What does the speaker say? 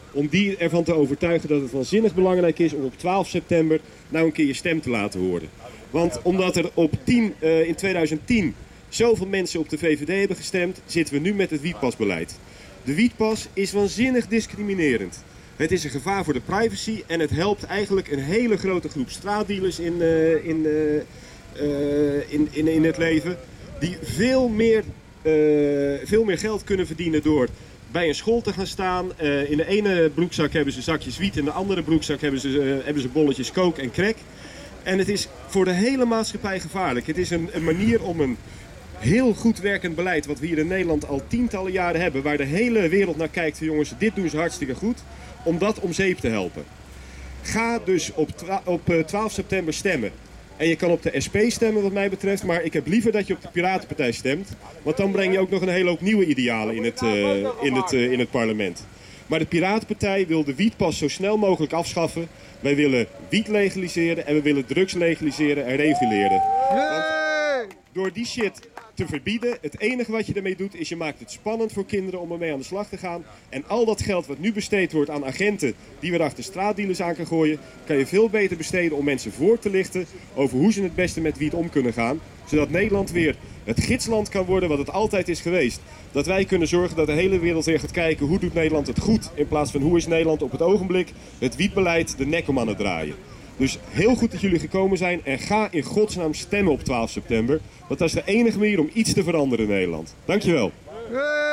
om die ervan te overtuigen dat het waanzinnig belangrijk is om op 12 september nou een keer je stem te laten horen. Want omdat er in 2010 zoveel mensen op de VVD hebben gestemd, zitten we nu met het wietpasbeleid. De wietpas is waanzinnig discriminerend. Het is een gevaar voor de privacy en het helpt eigenlijk een hele grote groep straatdealers in het leven. Die veel meer geld kunnen verdienen door bij een school te gaan staan. In de ene broekzak hebben ze zakjes wiet, in de andere broekzak hebben ze bolletjes coke en crack. En het is voor de hele maatschappij gevaarlijk. Het is een manier om een heel goed werkend beleid, wat we hier in Nederland al tientallen jaren hebben, waar de hele wereld naar kijkt, jongens, dit doen ze hartstikke goed, om dat om zeep te helpen. Ga dus op 12 september stemmen. En je kan op de SP stemmen wat mij betreft, maar ik heb liever dat je op de Piratenpartij stemt. Want dan breng je ook nog een hele hoop nieuwe idealen in het parlement. Maar de Piratenpartij wil de wietpas zo snel mogelijk afschaffen. Wij willen wiet legaliseren en we willen drugs legaliseren en reguleren. Want door die shit te verbieden, het enige wat je ermee doet is je maakt het spannend voor kinderen om ermee aan de slag te gaan. En al dat geld wat nu besteed wordt aan agenten die we achter straatdealers aan kan gooien, kan je veel beter besteden om mensen voor te lichten over hoe ze het beste met wiet om kunnen gaan. Zodat Nederland weer het gidsland kan worden wat het altijd is geweest. Dat wij kunnen zorgen dat de hele wereld weer gaat kijken hoe doet Nederland het goed. In plaats van hoe is Nederland op het ogenblik het wietbeleid de nek om aan het draaien. Dus heel goed dat jullie gekomen zijn en ga in godsnaam stemmen op 12 september. Want dat is de enige manier om iets te veranderen in Nederland. Dankjewel.